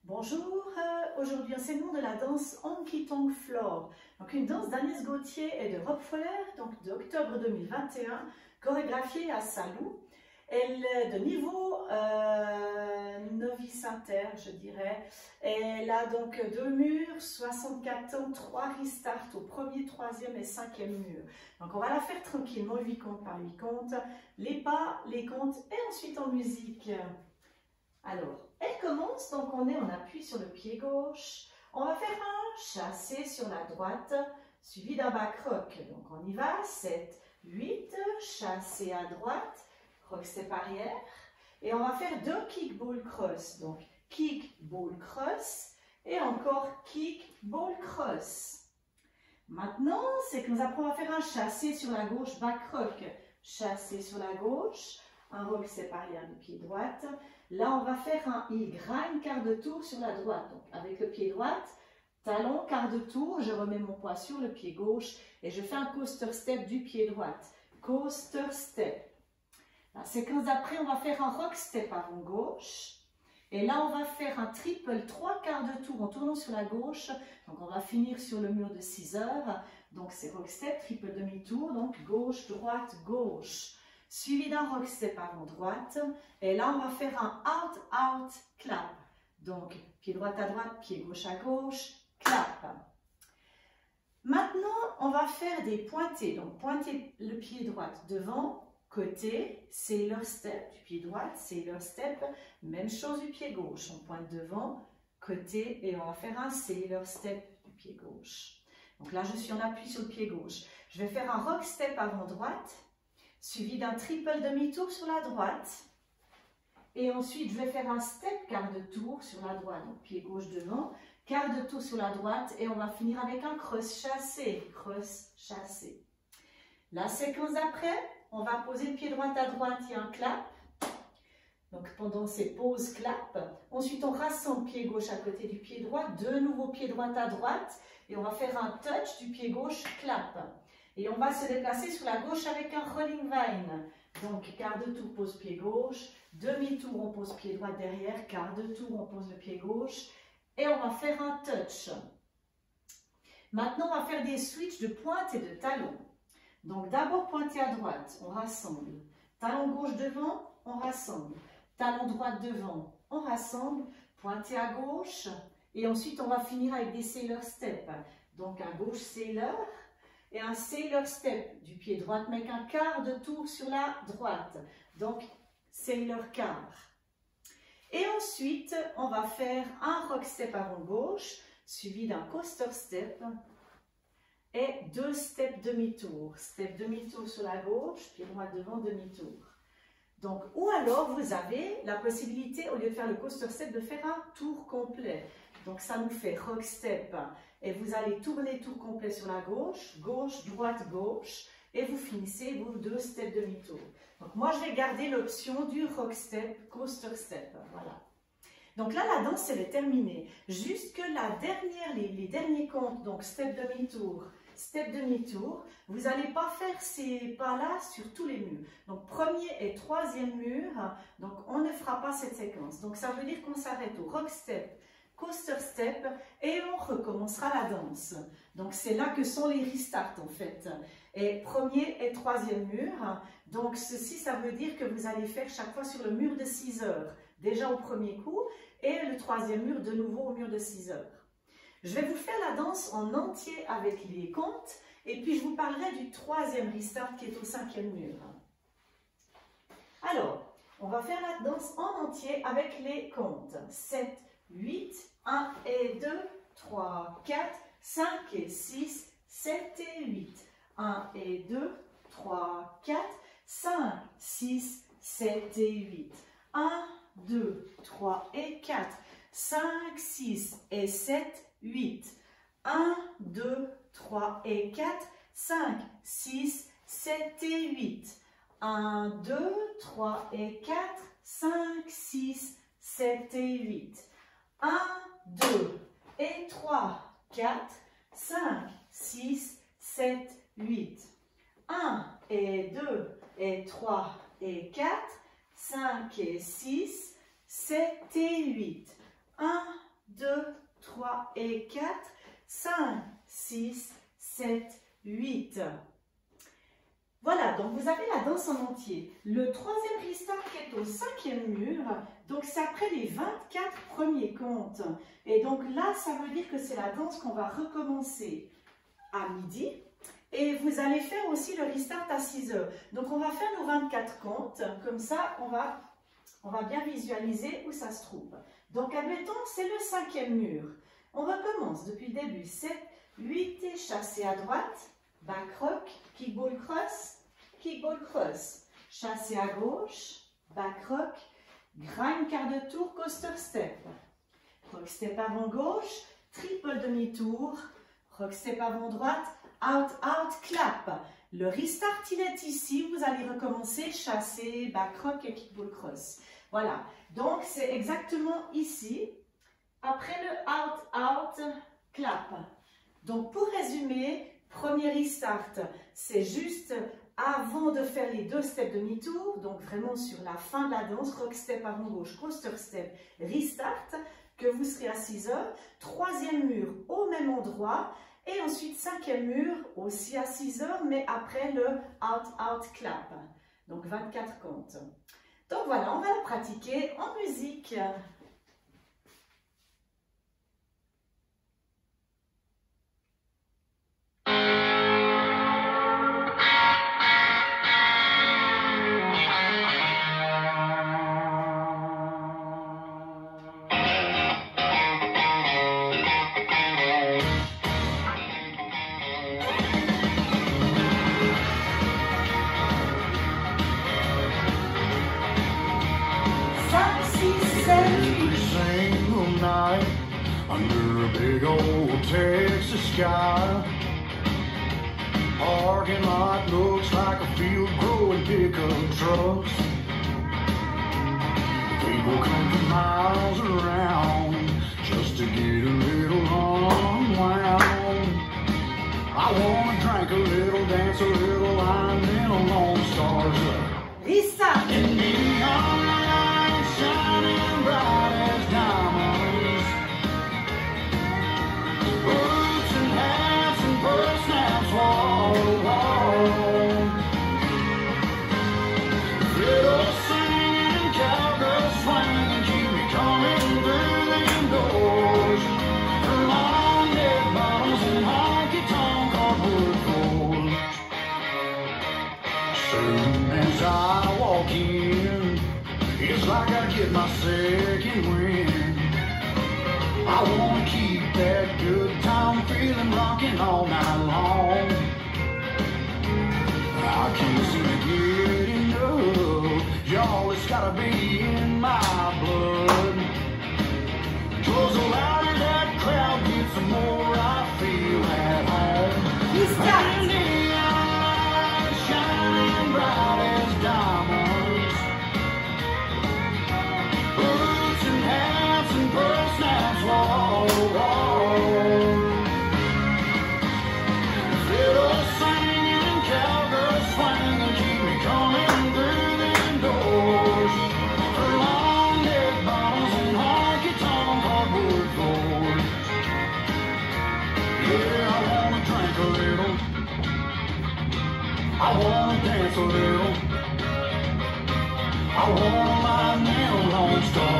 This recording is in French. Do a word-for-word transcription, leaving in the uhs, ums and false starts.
Bonjour, euh, aujourd'hui enseignement de la danse Honky Tonk Floor, donc une danse d'Agnès Gauthier et de Rob Foller, donc d'octobre deux mille vingt et un, chorégraphiée à Salou. Elle est de niveau euh, novice inter, je dirais. Elle a donc deux murs, soixante-quatre temps, trois restarts au premier, troisième et cinquième mur. Donc on va la faire tranquillement, huit comptes par huit comptes, les pas, les comptes et ensuite en musique. Alors, elle commence, donc on est en appui sur le pied gauche. On va faire un chassé sur la droite, suivi d'un back rock. Donc on y va, sept, huit, chassé à droite, rock step arrière. Et on va faire deux kick ball cross. Donc kick ball cross et encore kick ball cross. Maintenant, c'est que nous apprenons à faire un chassé sur la gauche, back rock. Chassé sur la gauche, un rock step arrière du pied droite. Là, on va faire un il grind quart de tour sur la droite. Donc, avec le pied droit, talon, quart de tour, je remets mon poids sur le pied gauche et je fais un coaster step du pied droit. Coaster step. La séquence d'après, on va faire un rock step avant gauche. Et là, on va faire un triple trois quarts de tour en tournant sur la gauche. Donc, on va finir sur le mur de six heures. Donc, c'est rock step, triple demi-tour. Donc, gauche, droite, gauche. Suivi d'un rock step avant droite. Et là, on va faire un out, out, clap. Donc, pied droit à droite, pied gauche à gauche, clap. Maintenant, on va faire des pointés. Donc, pointer le pied droit devant, côté, sailor step du pied droit, sailor step. Même chose du pied gauche. On pointe devant, côté, et on va faire un sailor step du pied gauche. Donc là, je suis en appui sur le pied gauche. Je vais faire un rock step avant droite, suivi d'un triple demi-tour sur la droite. Et ensuite, je vais faire un step quart de tour sur la droite. Donc, pied gauche devant, quart de tour sur la droite. Et on va finir avec un cross chassé. Cross chassé. La séquence d'après, on va poser le pied droit à droite et un clap. Donc, pendant ces pauses clap. Ensuite, on rassemble pied gauche à côté du pied droit. De nouveau, pied droit à droite. Et on va faire un touch du pied gauche clap. Et on va se déplacer sur la gauche avec un rolling vine. Donc, quart de tour, pose pied gauche. Demi-tour, on pose pied droit derrière. Quart de tour, on pose le pied gauche. Et on va faire un touch. Maintenant, on va faire des switches de pointe et de talon. Donc, d'abord, pointer à droite, on rassemble. Talon gauche devant, on rassemble. Talon droit devant, on rassemble. Pointer à gauche. Et ensuite, on va finir avec des sailor steps. Donc, à gauche, sailor. Et un sailor step du pied droit, mais avec un quart de tour sur la droite. Donc, sailor quart. Et ensuite, on va faire un rock step avant gauche, suivi d'un coaster step et deux steps demi-tour. Step demi-tour sur la gauche, pied droit devant, demi-tour. Donc, ou alors, vous avez la possibilité, au lieu de faire le coaster step, de faire un tour complet. Donc, ça nous fait rock step. Et vous allez tourner tour complet sur la gauche, gauche, droite, gauche. Et vous finissez vos deux steps demi-tour. Donc, moi, je vais garder l'option du rock step, coaster step. Voilà. Donc là, la danse, elle est terminée. Jusque la dernière, les, les derniers comptes, donc step demi-tour, step demi-tour, vous n'allez pas faire ces pas-là sur tous les murs. Donc, premier et troisième mur, donc on ne fera pas cette séquence. Donc, ça veut dire qu'on s'arrête au rock step, coaster step et on recommencera la danse. Donc, c'est là que sont les restarts en fait. Et premier et troisième mur. Donc, ceci, ça veut dire que vous allez faire chaque fois sur le mur de six heures. Déjà au premier coup. Et le troisième mur de nouveau au mur de six heures. Je vais vous faire la danse en entier avec les comptes. Et puis, je vous parlerai du troisième restart qui est au cinquième mur. Alors, on va faire la danse en entier avec les comptes. sept, huit, un et deux, trois, quatre, cinq et six, sept et huit. un et deux, trois, quatre, cinq, six, sept et huit. un, deux, trois et quatre, cinq, six et sept, huit. un, deux, trois et quatre, cinq, six, sept et huit. un, deux, trois et quatre, cinq, six, sept et huit. un, deux et trois, quatre, cinq, six, sept, huit. un et deux et trois et quatre, cinq et six, sept et huit. un, trois et quatre, cinq, six, sept, huit. Voilà, donc vous avez la danse en entier. Le troisième restart qui est au cinquième mur, donc c'est après les vingt-quatre premiers comptes. Et donc là, ça veut dire que c'est la danse qu'on va recommencer à midi. Et vous allez faire aussi le restart à six heures. Donc on va faire nos vingt-quatre comptes, comme ça on va, on va bien visualiser où ça se trouve. Donc admettons, c'est le cinquième mur. On recommence depuis le début. sept, huit et chassé à droite. Back rock, kickball cross, kickball cross, chassé à gauche, back rock, grind quart de tour, coaster step, rock step avant gauche, triple demi-tour, rock step avant droite, out, out, clap. Le restart, il est ici, vous allez recommencer chassé, back rock et kickball cross. Voilà, donc c'est exactement ici, après le out, out, clap. Donc pour résumer, premier restart, c'est juste avant de faire les deux steps demi-tour, donc vraiment sur la fin de la danse, rock step avant gauche, coaster step, restart, que vous serez à six heures, troisième mur au même endroit, et ensuite cinquième mur aussi à six heures, mais après le out, out, clap, donc vingt-quatre comptes. Donc voilà, on va la pratiquer en musique. Under a big old Texas sky, parking lot looks like a field growing pickup trucks. People come from miles around just to get a little unwound. I wanna drink a little, dance a little, line in a Lone Star's up. Lisa! And neon lights shining bright as diamonds. Boots and hats and pearl snaps wall to wall. Fiddle singing and cowgirl swinging keep me coming through them doors. Long dead bottles and honky-tonk hardwood floors. Soon as I walk in, it's like I get my second wind. I wanna keep that good time feeling rocking all night long. I can't seem to get enough, y'all, it's gotta be in my blood. 'Cause the louder that crowd gets, the more I feel at home. He's got And neon lights shining bright as diamonds. Boots and hats and pearl snaps wall to wall. Fiddle singing and cowgirl swinging keep me coming through them doors. For long dead bottles and honky-tonk hardwood floors. Yeah, I wanna drink a little, I wanna dance a little, I wanna lie down Lone Star.